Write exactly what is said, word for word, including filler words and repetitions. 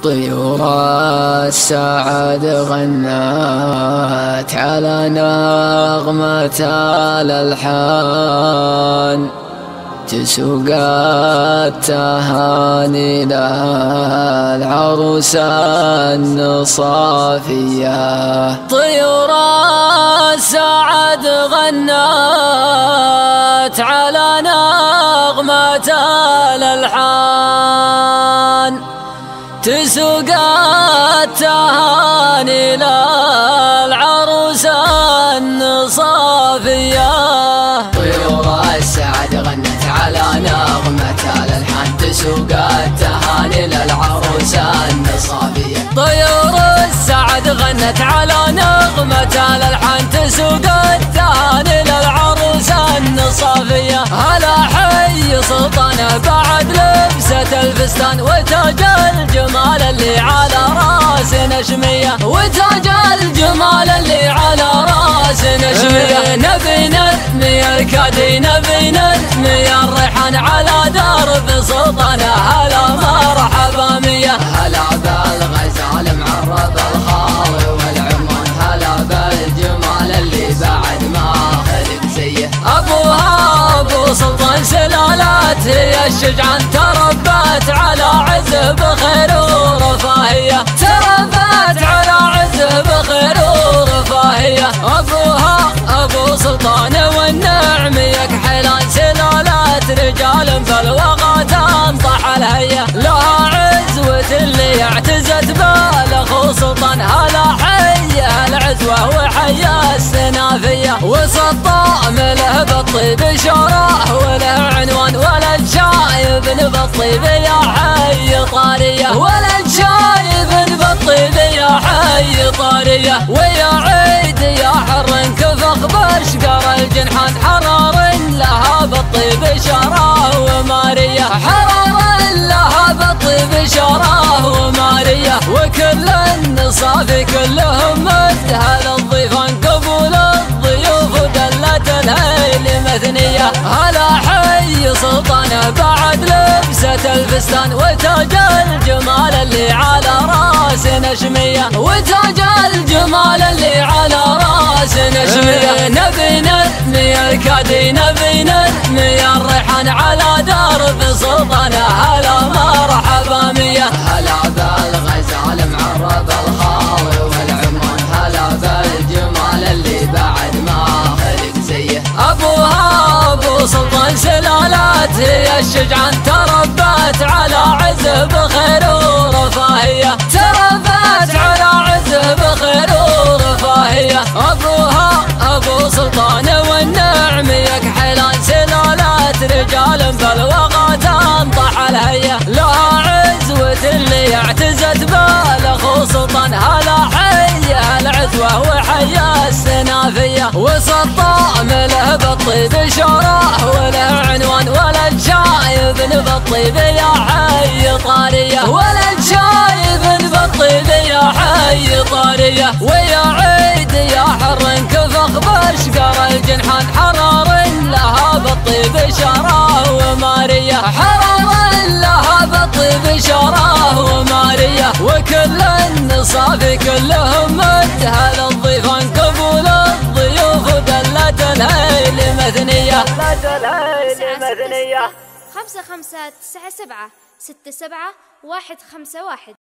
طيور السعد غنت على نغمة الألحان، تسوق التهاني للعروس النصافية. طيور السعد غنت على نغمة الألحان، تسوق التهاني للعروس النصافية. طيور السعد غنت على نغمة الألحان، تسوق التهاني للعروس النصافية. طيور السعد غنت على نغمة الألحان، تسوق التهاني للعروس النصافية. هلا حي سلطانه بعد لبسة الفستان، وتاج الجمال اللي على راس نشمية، وتاج الجمال اللي على راس نشمية. نبي نرمي الكادي، نبي نرمي الريحان على درب سلطانه. هلا مرحبا مية، هلا بالغزال معرض الخاوي والعمان، هلا بالجمال اللي بعد ما خلق زيه. أبوها أبو سلطان سلالات، هي الشجعان تربت على عز بخير ورفاهية، تربت على عز بخير ورفاهية. أبوها أبو سلطان والنعم يكحلان، سلالات رجال بالوغى تنطح الهية. لها عزوة اللي اعتزت بالأخو سلطان، هلا حي العزوة وحي السنافية. وسطام له بالطيب شراه وله عنوان، ولد شايب بالطيب يا حي طارية، ولد شايب بالطيب يا حي طارية. ويا عيد يا حر كفخ بشقر الجنحان، حرار لها بالطيب شراه ومارية، حرار لها بالطيب شراه ومارية. وكل النصافي كلهم مدها للضيفان، قبول الضيوف ودلة الهيل مثنية. هلا حي سلطانه بعد لبسة الفستان، وتاج الجمال اللي على راس نشمية، وتاج الجمال اللي على راس نشمية. نبي نرمي الكادي، نبي نرمي الريحان على درب سلطانه. هلا مرحبا مية، هلا بالغزال معرض الخاوي والعمان، هلا بالجمال اللي بعد ما خلق زيه. أبوها أبو سلطان سلالات، هي الشجعان تربت على عز بخير ورفاهية، تربت على عز بخير ورفاهية. أبوها أبو سلطان والنعم يكحلان، سلالات رجال بالوغى تنطح الهية. لها عزوة اللي اعتزت بالأخو سلطان، هلا حي العزوة وحي السنافية. وسطام له بالطيب شراه وله عنوان، ولد شايب بالطيب يا حي طارية، ولد شايب بالطيب يا حي طارية. ويا عيد يا حر كفخ بشقر الجنحان، حرار لها بالطيب شراه ومارية، حرار لها بالطيب شراه ومارية. وكل النصافي كلهم مدها للضيفان، قبول الضيوف ودلة الهيل مثنية، دلة الهيل مثنية. خمسة خمسة تسعة سبعة ستة سبعة واحد خمسة واحد.